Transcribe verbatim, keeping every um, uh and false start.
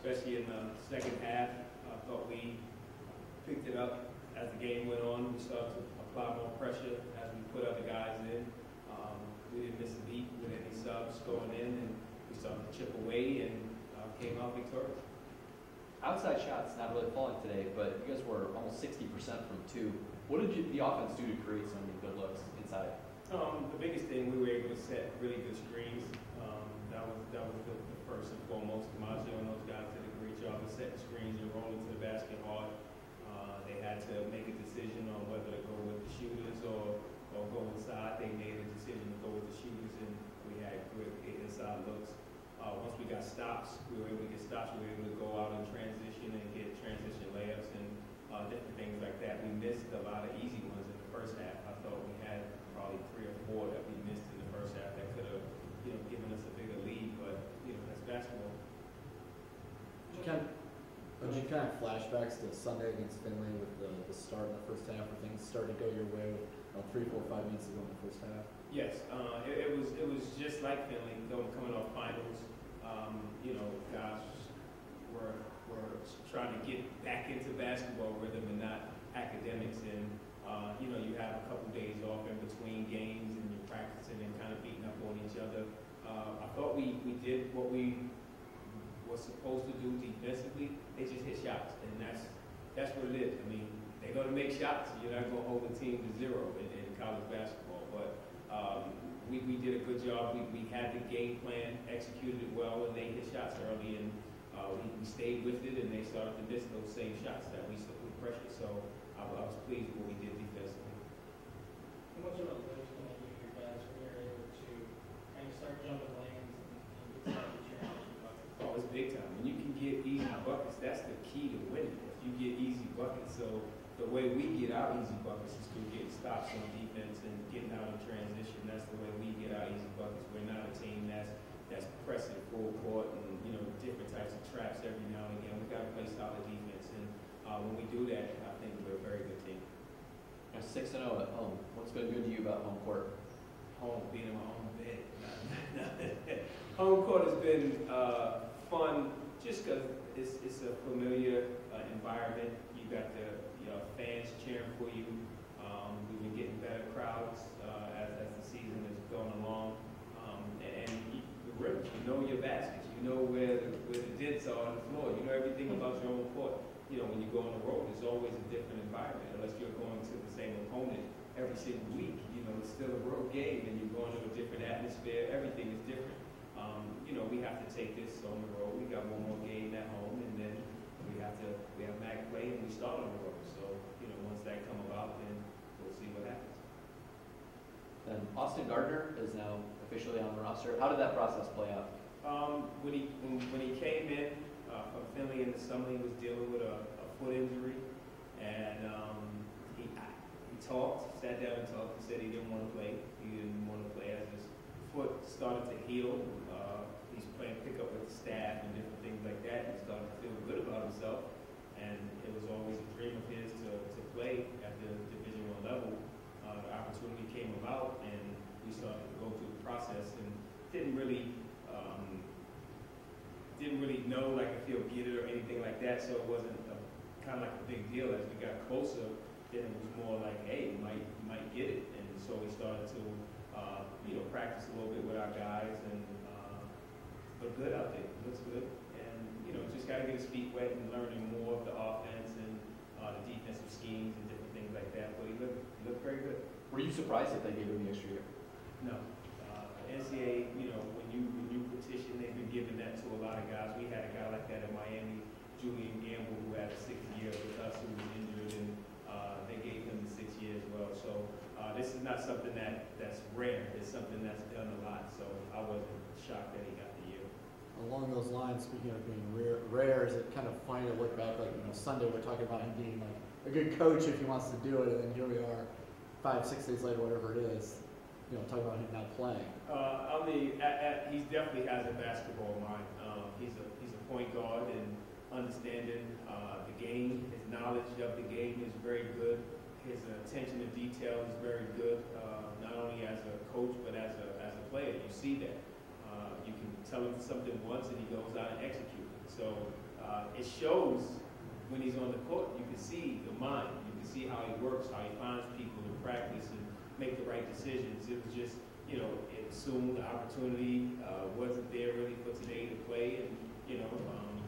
especially in the second half. I thought we picked it up as the game went on. We started to apply more pressure as we put other guys in. Um, we didn't miss a beat with any subs going in, and we started to chip away and uh, came out victorious. Outside shots not really falling today, but you guys were almost sixty percent from two. What did you, the offense do to create so many good looks inside? Um, the biggest thing, we were able to set really good screens. Um, that was that was the, the first and foremost. Maggio and those guys did a great job of setting screens and rolling to the basket hard. Uh, they had to make a decision on whether to go with the shooters or, or go inside. They made a decision to go with the shooters, and we had good inside looks. Uh, once we got stops, we were able to get stops. We were able to go out and transition and get transition layups and uh, different things like that. We missed a lot of easy ones in the first half. I thought we had probably three or four that we missed in the first half that could have, you know, given us a bigger lead. But you know, that's basketball. Did you kind of, did you kind of flashbacks to Sunday against Finley with the, the start in the first half, where things started to go your way with about three, four, five minutes to go in the first half? Yes, uh, it, it was it was just like Finley, going coming off finals. Um, you know, guys were were trying to get back into basketball rhythm and not academics. And uh, you know, you have a couple days off in between games, and you're practicing and kind of beating up on each other. Uh, I thought we we did what we were supposed to do defensively. They just hit shots, and that's that's what it is. I mean, they're going to make shots. You're not going to hold a team to zero in, in college basketball, but. Um, we, we did a good job. We, we had the game plan, executed it well, and they hit shots early, and uh, we, we stayed with it, and they started to miss those same shots that we took with pressure. So I, I was pleased with what we did defensively. And what's your motivation when you your guys when you're able to kind of start jumping lanes and, and get started with your action buckets? Oh, it's big time. When you can get easy buckets, that's the key to winning. If you get easy buckets, so the way we get our easy buckets is through getting stops on defense and getting out in transition. That's the way we get our easy buckets. We're not a team that's that's pressing full court and you know different types of traps every now and again. We got to play solid defense, and uh, when we do that, I think we're a very good team. Now six and zero at home. What's been good to you about home court? Home, being in my own bed. Home court has been uh, fun just because it's it's a familiar uh, environment. You got the you know, fans cheering for you. Um, we've been getting better crowds uh, as, as the season is going along. Um, and you, the rims, you know your baskets. You know where the, where the dents are on the floor. You know everything about your own court. You know, when you go on the road, it's always a different environment. Unless you're going to the same opponent every single week, you know, it's still a road game, and you're going to a different atmosphere. Everything is different. Um, you know, we have to take this on the road. We got one more game at home, and then we have to we have MAC play, and we start on the road. So, you know, once that come about, then we'll see what happens. Then Austin Gardner is now officially on the roster. How did that process play out? Um, when he when, when he came in uh, from Finley in the summer, he was dealing with a, a foot injury, and um, he he talked, sat down and talked, and said he didn't want to play. He didn't want to play as his foot started to heal. Uh, he's playing pickup with the staff and different things like that. He started to feel good about himself. And it was always a dream of his to, to play at the Division One level. Uh, the opportunity came about, and we started to go through the process, and didn't really um, didn't really know like if he'll get it or anything like that. So it wasn't a, kind of like a big deal. As we got closer, then it was more like, hey, you might you might get it. And so we started to uh, you know practice a little bit with our guys, and uh, look good out there. Looks good. You know, just got to get his feet wet and learning more of the offense and uh, the defensive schemes and different things like that. But he looked, he looked very good. Were you surprised that they gave him the extra year? No. Uh, N C A A, you know, when you when you petition, they've been giving that to a lot of guys. We had a guy like that in Miami, Julian Gamble, who had a sixth year with us, who was injured, and uh, they gave him the six years as well. So uh, this is not something that, that's rare. It's something that's done a lot. So I wasn't shocked that he got the year. Along those lines, speaking of being rare, rare, is it kind of funny to look back, like, you know, Sunday we're talking about him being like a good coach if he wants to do it, and then here we are, five, six days later, whatever it is, you know, talking about him not playing. Uh, I mean, at, at, he definitely has a basketball mind. Um, he's a he's a point guard, and understanding uh, the game, his knowledge of the game is very good. His attention to detail is very good, uh, not only as a coach but as a as a player. You see that. Uh, you can tell him something once, and he goes out and executes it. So uh, it shows when he's on the court. You can see the mind. You can see how he works, how he finds people to practice and make the right decisions. It was just, you know, it soon the opportunity uh, wasn't there really for today to play, and you know, um,